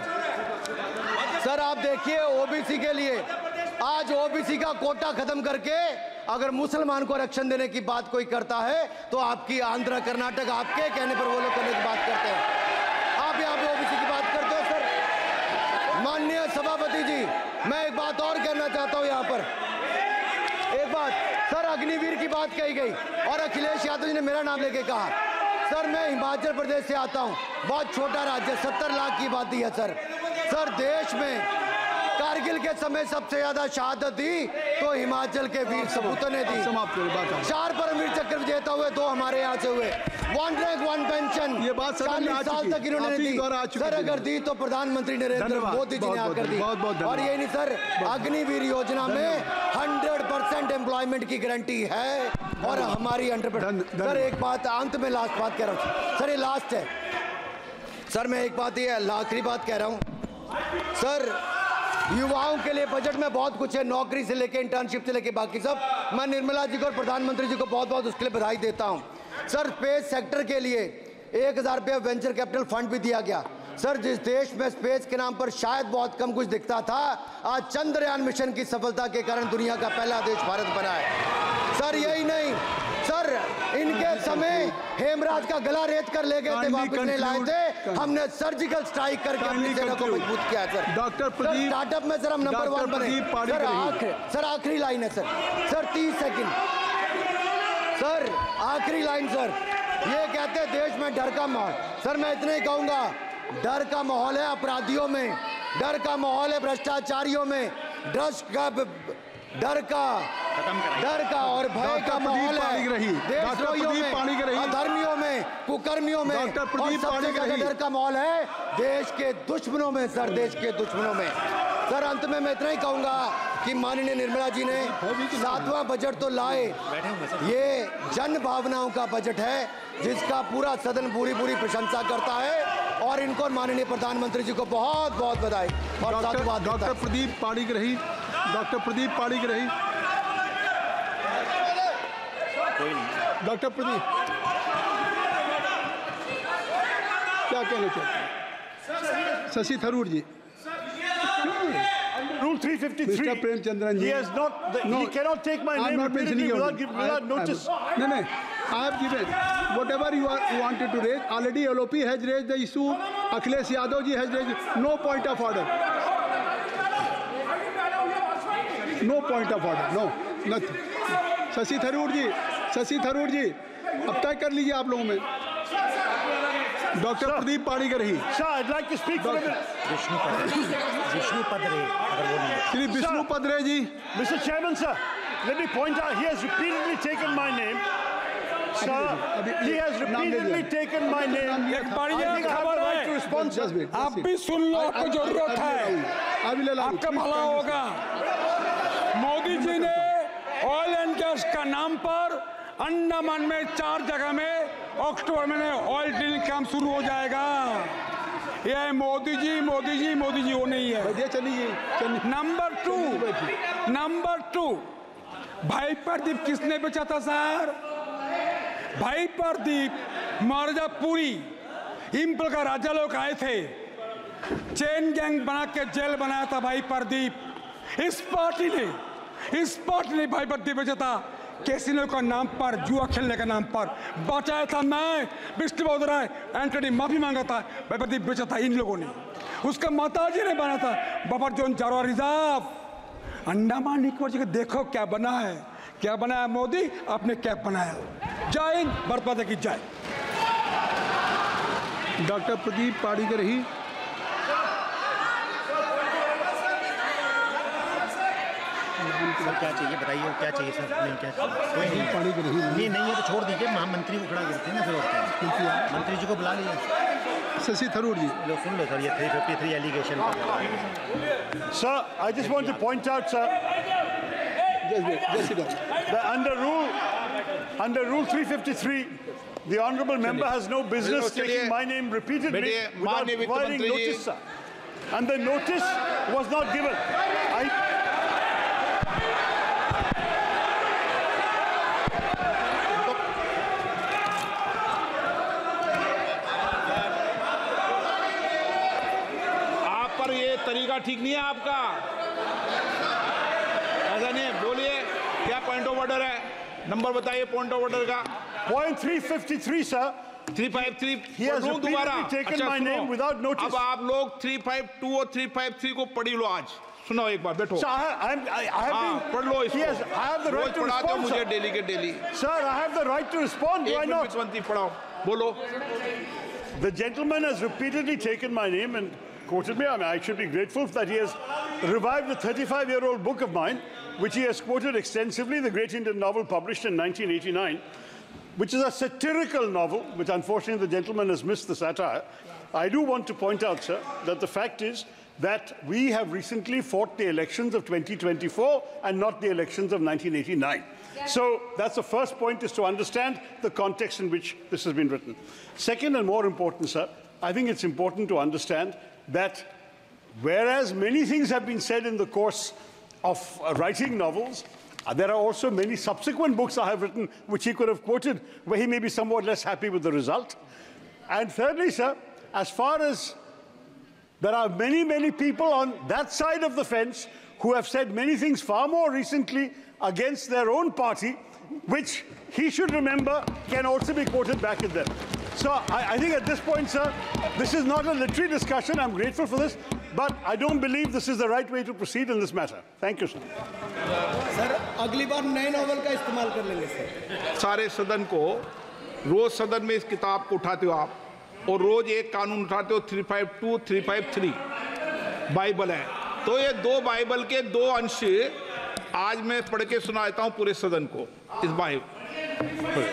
सर आप देखिए OBC के लिए आज OBC का कोटा खत्म करके अगर मुसलमान को आरक्षण देने की बात कोई करता है तो आपकी आंध्र कर्नाटक आपके कहने पर वो लोग करने की बात करते हैं। आप यहाँ पे OBC की बात करते हो सर। माननीय सभापति जी, मैं एक बात और कहना चाहता हूँ यहाँ पर। एक बात सर, अग्निवीर की बात कही गई और अखिलेश यादव जी ने मेरा नाम लेके कहा। सर मैं हिमाचल प्रदेश से आता हूँ, बहुत छोटा राज्य, 70 लाख की आबादी है सर देश में कारगिल के समय सबसे ज्यादा शहादत दी तो हिमाचल के वीर सपूतों ने दी। 4 परमवीर चक्र विजेता हुए, 2 हमारे यहाँ से हुए। 1 रैंक 1 पेंशन ये बात 40 साल तक इन्होंने दी। सर अगर दी तो प्रधानमंत्री नरेंद्र मोदी जी ने आकर दी। और यही नहीं सर, अग्निवीर योजना में 100% एम्प्लॉयमेंट की गारंटी है और हमारी 100%। सर एक बात अंत में लास्ट बात कह रहा हूँ सर, ये लास्ट है सर। मैं एक बात, ये आखिरी बात कह रहा हूँ सर, युवाओं के लिए बजट में बहुत कुछ है, नौकरी से लेके इंटर्नशिप से लेके बाकी सब। मैं निर्मला जी को और प्रधानमंत्री जी को बहुत बहुत उसके लिए बधाई देता हूं। सर स्पेस सेक्टर के लिए 1000 रुपये वेंचर कैपिटल फंड भी दिया गया। सर जिस देश में स्पेस के नाम पर शायद बहुत कम कुछ दिखता था, आज चंद्रयान मिशन की सफलता के कारण दुनिया का पहला देश भारत बना है। सर यही नहीं सर, इनके समय हेमराज का गला रेत कर ले गए थे, वापस नहीं लाए थे। हमने सर्जिकल स्ट्राइक करके अपनी सेना को मजबूत किया सर। डॉक्टर प्रदीप, स्टार्टअप में सर हम नंबर 1 बने। सर आखिरी लाइन है सर 30 सेकंड सर, आखिरी लाइन सर। ये कहते हैं देश में डर का माहौल। सर मैं इतना ही कहूंगा, डर का माहौल है अपराधियों में, डर का माहौल है भ्रष्टाचारियों में, डर का और भय का माहौल है देशद्रोहियों में, अधर्मियों में, कुकर्मियों में, और सबसे ज्यादा डर का माहौल है देश के दुश्मनों में सर, देश के दुश्मनों में। सर अंत में मैं इतना ही कहूंगा कि माननीय निर्मला जी ने 7वां बजट तो लाए, ये जन भावनाओं का बजट है जिसका पूरा सदन पूरी प्रशंसा करता है और इनको माननीय प्रधानमंत्री जी को बहुत बहुत बधाई। और doctor Pradeep Panigrahi, doctor Pradeep Panigrahi, doctor Pradeep क्या कहना चाहते हैं? शशि थरूर जी। Rule 353. Mr. Premchandran ji. He has not. He cannot take my name repeatedly without notice. No. I have given whatever you wanted to raise. Already LOP has raised the issue. Akhilesh Yadav ji has raised. No point of order. No point of order. No. Nothing. Shashi Tharoor जी, अब तय कर लीजिए आप लोगों में। Doctor Pradeep Panigrahi. Sir, I'd like to speak for a minute. Shri Vishnu Padre ji. Mr. Chairman, sir, let me point out he has repeatedly taken my name. Sir, he has repeatedly taken my name. एक बढ़िया खबर है, आप भी सुन लो, आपको जरूरत है, आपका भला होगा। मोदी जी ने ऑयल एंड गैस का नाम पर अंडमान में 4 जगह में अक्टूबर में ऑयल ड्रिलिंग काम शुरू हो जाएगा। ये मोदी जी वो नहीं है। नंबर 2 भाई प्रदीप किसने बेचा था सर? भाई प्रदीप मिर्जापुरी इम्पल का राजा लोग आए थे, चेन गैंग बना के जेल बनाया था भाई प्रदीप। इस पार्टी ने भाई प्रदीप बेचा था कैसीनो का नाम पर, जुआ खेलने का नाम पर बचाया था। मैं विष्णु राय एंटनी माफी मांगा था, भाई प्रदीप बेचा था इन लोगों ने। उसका माताजी ने बना था बफर जोन चारों रिजर्व अंडमान निकोबार जी। देखो क्या बना है मोदी, आपने क्या बनाया। जय हिंद, भारत माता की जय। डॉक्टर प्रदीप सर क्या चाहिए बताइए, क्या चाहिए सर? नहीं क्या चाहिए? कोई नहीं, पानी की नहीं नहीं है तो छोड़ दीजिए, महामंत्री को खड़ा करते हैं ना, फिर और क्या? मंत्री जी को बुला लीजिए। शशि थरूर जी, लो सुन लो सर, ये 353 allegation. Sir, I just want to point out, sir, that under rule 353, the honourable member has no business taking my name repeatedly without providing notice, sir. And the notice was not given. आप पर ये तरीका ठीक नहीं है आपका, ऐसा नहीं है। बोलिए क्या पॉइंट ऑफ ऑर्डर है, नंबर बताइए पॉइंट ऑफ ऑर्डर का। Point 353, sir. 353 He has दोबारा। repeatedly taken अच्छा my सुनो, name without notice. अब आप लोग 352 और 353 को पढ़ी लो आज। सुनो एक बार, बैठो। Sir, I have been. पढ़ लो I have the right to पढ़ाते हो respond, मुझे sir. डेली के daily. Sir, I have the right to respond. Do I not? मंत्री पढ़ाओ, बोलो। The gentleman has repeatedly taken my name and quoted me. I mean, I should be grateful that he has revived a 35-year-old book of mine, which he has quoted extensively, the great Indian novel published in 1989, which is a satirical novel, which unfortunately the gentleman has missed the satire. I do want to point out, sir, that the fact is that we have recently fought the elections of 2024 and not the elections of 1989. So that's the first point, is to understand the context in which this has been written. Second, and more important, sir, I think it's important to understand that whereas many things have been said in the course of writing novels, there are also many subsequent books I have written which he could have quoted where he may be somewhat less happy with the result. And thirdly, sir, as far as there are many, many people on that side of the fence who have said many things far more recently against their own party, which he should remember can also be quoted back at them. So I think at this point, sir, this is not a literary discussion. I'm grateful for this, but I don't believe this is the right way to proceed in this matter. Thank you, sir. Sir अगली बार नए नॉवल का इस्तेमाल कर लेंगे सर। सारे सदन को रोज सदन में इस किताब को उठाते हो आप, और रोज एक कानून उठाते हो 352 353 बाइबल है। तो ये दो बाइबल के दो अंश आज मैं पढ़ के सुना देता हूँ पूरे सदन को इस Bible.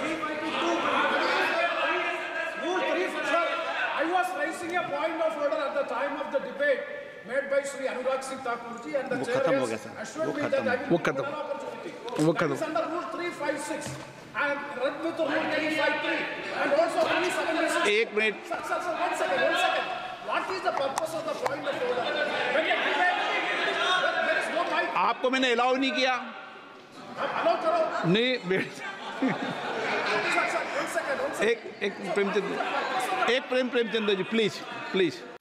A point of order at the time of the debate made by Shri Anurag Singh Thakur ji, and the chair has assured me that I will give an opportunity. That is under Rule 356 and read with the Rule 353 and also 376. एक minute. Sir, one second. What is the purpose of the point of order? When a debate, there is no right. आपको मैंने अलाउ नहीं किया। Allow करो। नहीं Sir, one second. एक प्रेमचंद्र जी, प्लीज।